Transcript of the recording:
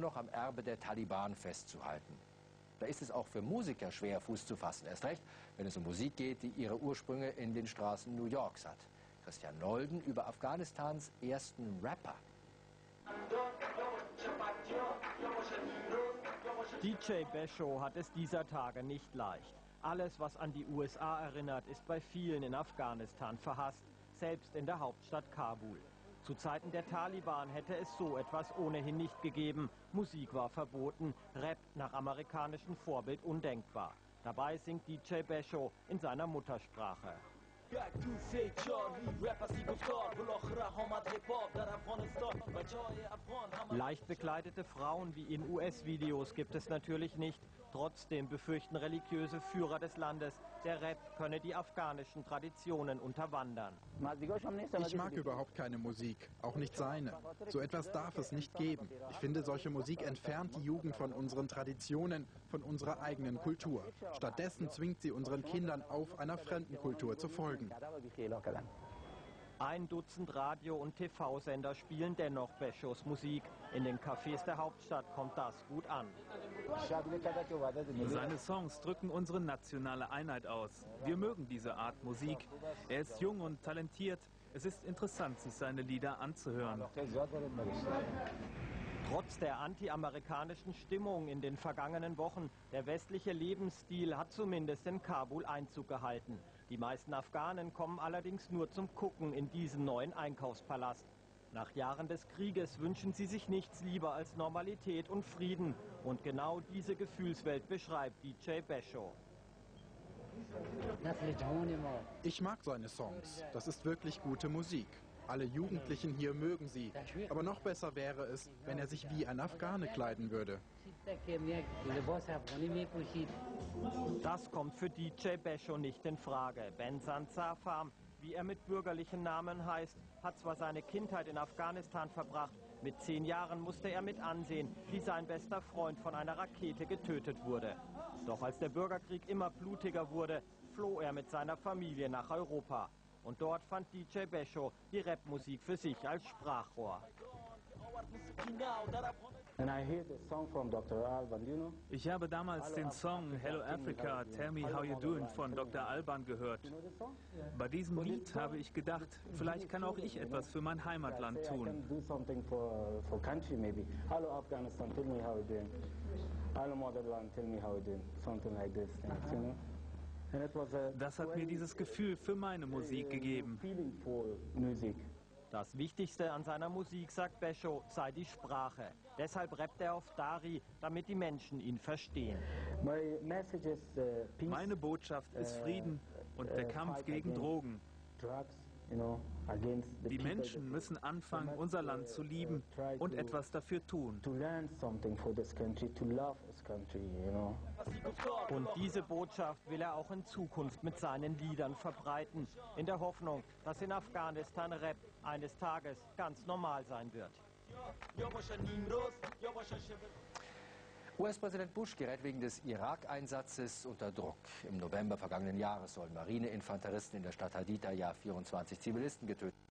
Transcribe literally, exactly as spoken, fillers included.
noch am Erbe der Taliban festzuhalten. Da ist es auch für Musiker schwer, Fuß zu fassen. Erst recht, wenn es um Musik geht, die ihre Ursprünge in den Straßen New Yorks hat. Christian Nolden über Afghanistans ersten Rapper. D J Besho hat es dieser Tage nicht leicht. Alles, was an die U S A erinnert, ist bei vielen in Afghanistan verhasst, selbst in der Hauptstadt Kabul. Zu Zeiten der Taliban hätte es so etwas ohnehin nicht gegeben. Musik war verboten, Rap nach amerikanischem Vorbild undenkbar. Dabei singt D J Besho in seiner Muttersprache. Leicht bekleidete Frauen wie in U S-Videos gibt es natürlich nicht. Trotzdem befürchten religiöse Führer des Landes, der Rap könne die afghanischen Traditionen unterwandern. Ich mag überhaupt keine Musik, auch nicht seine. So etwas darf es nicht geben. Ich finde, solche Musik entfernt die Jugend von unseren Traditionen, von unserer eigenen Kultur. Stattdessen zwingt sie unseren Kindern auf, einer fremden Kultur zu folgen. Ein Dutzend Radio- und T V-Sender spielen dennoch Beshos Musik. In den Cafés der Hauptstadt kommt das gut an. Seine Songs drücken unsere nationale Einheit aus. Wir mögen diese Art Musik. Er ist jung und talentiert. Es ist interessant, sich seine Lieder anzuhören. Trotz der anti-amerikanischen Stimmung in den vergangenen Wochen, der westliche Lebensstil hat zumindest in Kabul Einzug gehalten. Die meisten Afghanen kommen allerdings nur zum Gucken in diesen neuen Einkaufspalast. Nach Jahren des Krieges wünschen sie sich nichts lieber als Normalität und Frieden. Und genau diese Gefühlswelt beschreibt D J Besho. Ich mag seine Songs. Das ist wirklich gute Musik. Alle Jugendlichen hier mögen sie. Aber noch besser wäre es, wenn er sich wie ein Afghane kleiden würde. Das kommt für D J Besho nicht in Frage. Bensan Zafam, wie er mit bürgerlichen Namen heißt, hat zwar seine Kindheit in Afghanistan verbracht. Mit zehn Jahren musste er mit ansehen, wie sein bester Freund von einer Rakete getötet wurde. Doch als der Bürgerkrieg immer blutiger wurde, floh er mit seiner Familie nach Europa. Und dort fand D J Besho die Rapmusik für sich als Sprachrohr. Ich habe damals den Song Hello Africa, Tell Me How You Doing von Doktor Alban gehört. Bei diesem Lied habe ich gedacht, vielleicht kann auch ich etwas für mein Heimatland tun. Hallo Afghanistan, tell me how you doing. Hallo Motherland, tell me how you doing. Something like this. You know? Das hat mir dieses Gefühl für meine Musik gegeben. Das Wichtigste an seiner Musik, sagt Besho, sei die Sprache. Deshalb rappt er auf Dari, damit die Menschen ihn verstehen. Meine Botschaft ist Frieden und der Kampf gegen Drogen. Die Menschen müssen anfangen, unser Land zu lieben und etwas dafür tun. Und diese Botschaft will er auch in Zukunft mit seinen Liedern verbreiten, in der Hoffnung, dass in Afghanistan Rap eines Tages ganz normal sein wird. U S-Präsident Bush gerät wegen des Irak-Einsatzes unter Druck. Im November vergangenen Jahres sollen Marineinfanteristen in der Stadt Haditha ja vierundzwanzig Zivilisten getötet haben.